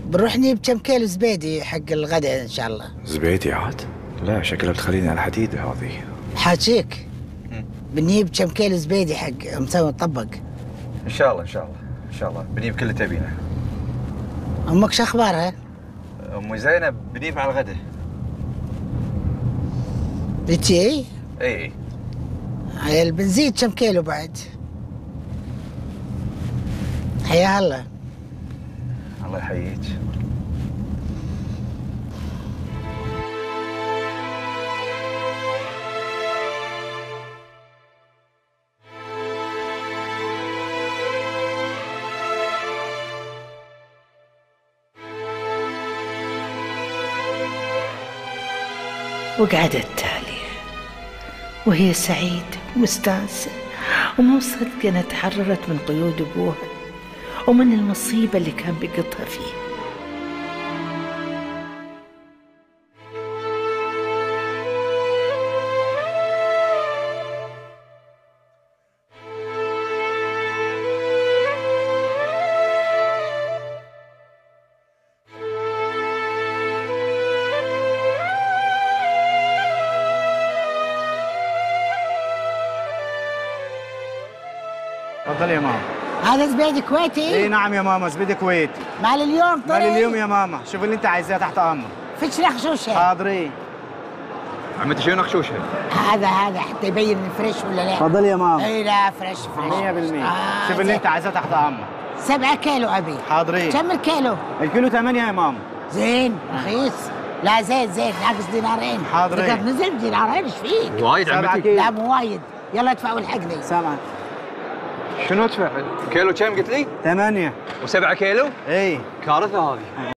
بنروح نجيب كم كيلو زبيدي حق الغداء ان شاء الله. زبيدي عاد؟ لا شكلها بتخليني على الحديد هذه. حاجيك بنجيب كم كيلو زبيدي حق مسوي مطبق. ان شاء الله ان شاء الله ان شاء الله بنجيب كل اللي تبينه. امك شو اخبارها؟ ام زينب بنجيب على الغداء. بتي؟ اي عيل بنزيد كم كيلو بعد. حيا الله. الله يحييك. وقعدت تالية وهي سعيدة ومستانسة ومصدقة انها تحررت من قيود ابوها ومن المصيبة اللي كان بيقطها فيه. تفضل يا ماما. هذا زبيدي كويتي؟ اي نعم يا ماما، زبيدي كويتي. مال اليوم طري؟ مال اليوم يا ماما، شوف اللي انت عايزاه تحت امرك. فيش نخشوشه؟ حاضرين. عمتي شنو نخشوشها؟ هذا حتى يبين فريش ولا لا؟ تفضل يا ماما. اي لا فريش 100%. شوف اللي انت عايزاه تحت امرك. 7 كيلو ابي. حاضرين. كم الكيلو؟ الكيلو 8 يا ماما. زين رخيص. لا زين ناقص دينارين. حاضرين. تقدر نزل بدينارين ايش فيك؟ وايد عمتي. لا مو وايد. يلا ادفع والحقني. 7. شنو ادفع؟ كيلو كم قلت لي؟ 8. و7 كيلو؟ اي كارثه هذه.